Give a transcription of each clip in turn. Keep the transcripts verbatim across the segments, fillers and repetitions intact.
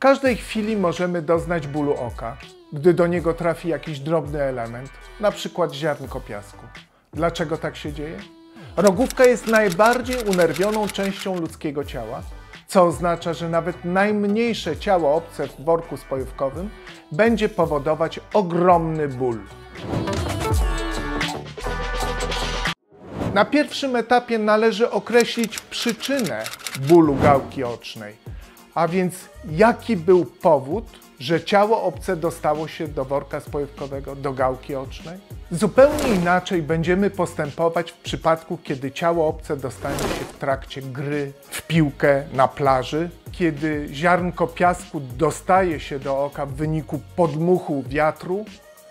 każdej chwili możemy doznać bólu oka, gdy do niego trafi jakiś drobny element, na przykład ziarnko piasku. Dlaczego tak się dzieje? Rogówka jest najbardziej unerwioną częścią ludzkiego ciała, co oznacza, że nawet najmniejsze ciało obce w worku spojówkowym będzie powodować ogromny ból. Na pierwszym etapie należy określić przyczynę bólu gałki ocznej, a więc jaki był powód, że ciało obce dostało się do worka spojówkowego, do gałki ocznej. Zupełnie inaczej będziemy postępować w przypadku, kiedy ciało obce dostanie się w trakcie gry w piłkę na plaży, kiedy ziarnko piasku dostaje się do oka w wyniku podmuchu wiatru.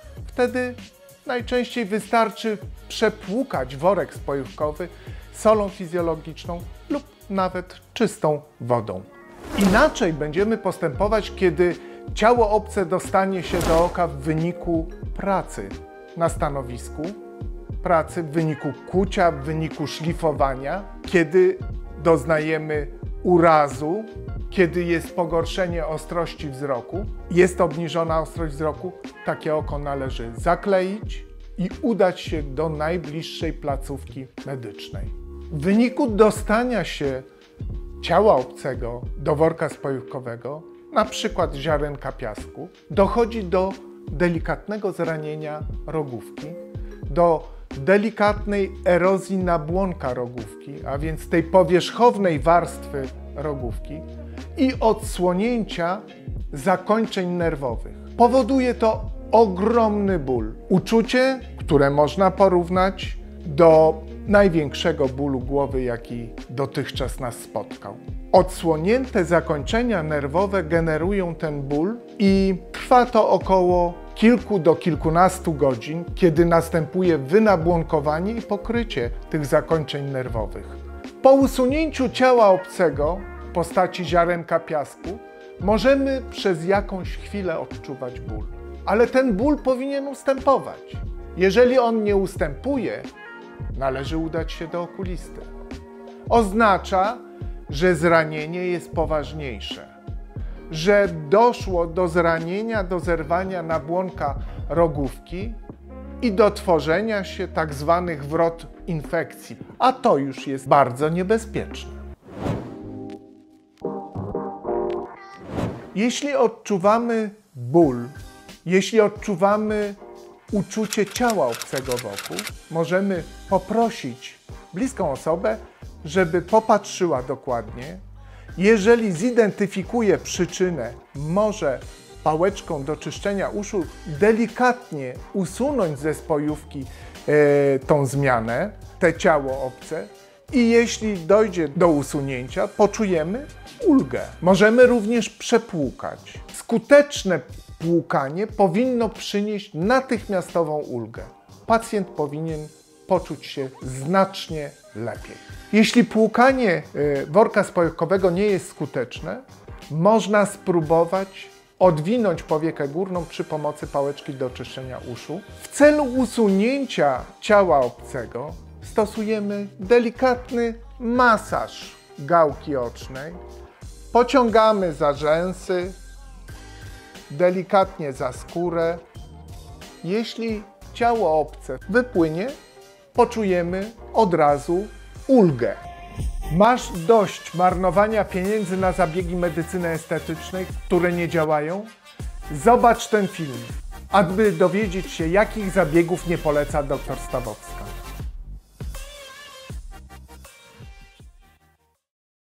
Wtedy najczęściej wystarczy przepłukać worek spojówkowy solą fizjologiczną lub nawet czystą wodą. Inaczej będziemy postępować, kiedy ciało obce dostanie się do oka w wyniku pracy na stanowisku, pracy w wyniku kucia, w wyniku szlifowania, kiedy doznajemy urazu, kiedy jest pogorszenie ostrości wzroku, jest obniżona ostrość wzroku, takie oko należy zakleić i udać się do najbliższej placówki medycznej. W wyniku dostania się ciała obcego do worka spojówkowego, na przykład ziarenka piasku, dochodzi do delikatnego zranienia rogówki, do delikatnej erozji nabłonka rogówki, a więc tej powierzchownej warstwy rogówki i odsłonięcia zakończeń nerwowych. Powoduje to ogromny ból. Uczucie, które można porównać do największego bólu głowy, jaki dotychczas nas spotkał. Odsłonięte zakończenia nerwowe generują ten ból i trwa to około kilku do kilkunastu godzin, kiedy następuje wynabłonkowanie i pokrycie tych zakończeń nerwowych. Po usunięciu ciała obcego w postaci ziarenka piasku możemy przez jakąś chwilę odczuwać ból, ale ten ból powinien ustępować. Jeżeli on nie ustępuje, należy udać się do okulisty. Oznacza, że zranienie jest poważniejsze, że doszło do zranienia, do zerwania nabłonka rogówki i do tworzenia się tak zwanych wrot infekcji, a to już jest bardzo niebezpieczne. Jeśli odczuwamy ból, jeśli odczuwamy uczucie ciała obcego wokół, możemy poprosić bliską osobę, żeby popatrzyła dokładnie. Jeżeli zidentyfikuje przyczynę, może pałeczką do czyszczenia uszu delikatnie usunąć ze spojówki e, tą zmianę, te ciało obce, i jeśli dojdzie do usunięcia, poczujemy ulgę. Możemy również przepłukać. Skuteczne płukanie powinno przynieść natychmiastową ulgę. Pacjent powinien poczuć się znacznie lepiej. Jeśli płukanie worka spojówkowego nie jest skuteczne, można spróbować odwinąć powiekę górną przy pomocy pałeczki do czyszczenia uszu. W celu usunięcia ciała obcego stosujemy delikatny masaż gałki ocznej. Pociągamy za rzęsy, delikatnie za skórę. Jeśli ciało obce wypłynie, poczujemy od razu ulgę. Masz dość marnowania pieniędzy na zabiegi medycyny estetycznej, które nie działają? Zobacz ten film, aby dowiedzieć się, jakich zabiegów nie poleca doktor Stawowska.